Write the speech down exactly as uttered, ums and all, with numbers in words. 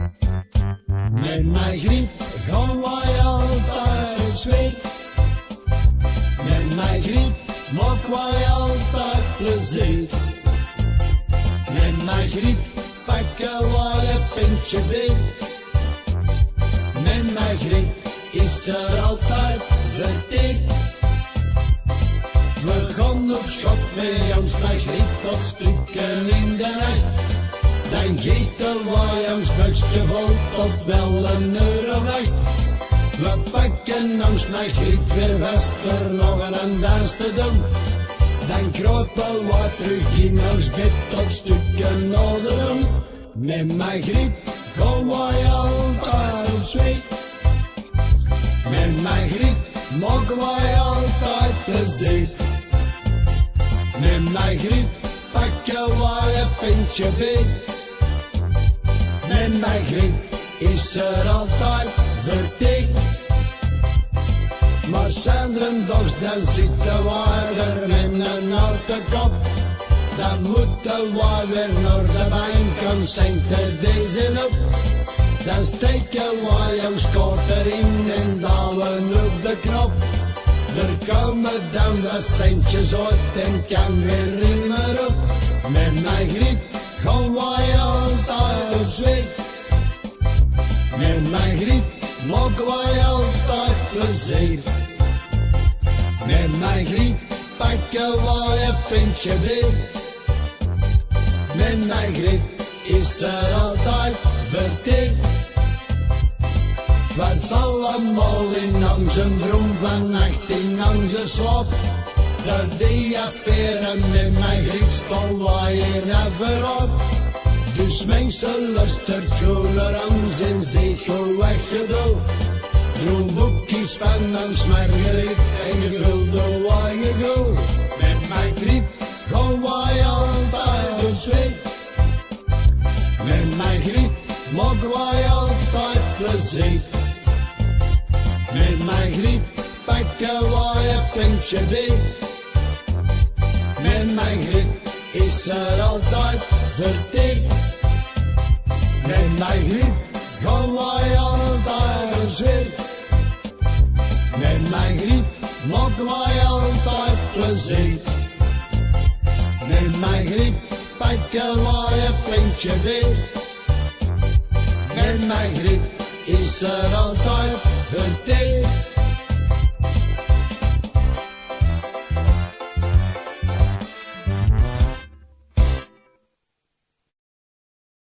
Met mijn griet gaan wij altijd op zweet. Met mijn griet maken wij altijd plezier. Met mijn griet pakken wij een pintje bier. Met mijn griet is er altijd verteerd. We gaan op schop met ons mijn griet tot stukken in de nacht. Dan gieten wij ons buikje vol tot wel een uur weg. We pakken ons mijn griet weer vast voor nog een dans te doen. Dan kruipen we terug in ons bed tot stukken nodig. Met mijn griet gaan wij altijd op zweet. Met mijn griet maken wij altijd plezier. Met mijn griet pakken wij een pintje bier. Met mijn griet is er altijd verteerd. Maar zanderendags dan zitten wij er met een oude kop. Dan moeten wij weer naar de bank en zinken deze op. Dan steken wij ons kort erin en douwen op de knop. Er komen dan wat centjes uit en kan weer niet meer op. Met mijn griet gaan wij altijd op zweet. Met mijn griet maken wij altijd plezier. Met mijn griet pakken wij een pintje bier. Met mijn griet is er altijd verteerd. Was allemaal in onze droom vannacht in onze slaap. Door die affaire met mijn griet stonden wij hier even op. Dus mensen luistert goed naar ons en zeg hoe weggedoe. Droom boekjes van ons Margriet en gulden wij gedoe. Met mijn griet gaan wij altijd op zweet. Met mijn griet maken wij altijd plezier. Met mijn griet pakken wij een pintje bier. Met mijn griet is er altijd verteerd. Met mijn griet gaan wij altijd op zweet. Met mijn griet maken wij altijd plezier. Met mijn griet pakken wij een pintje bier. Met mijn griet is er altijd verteerd.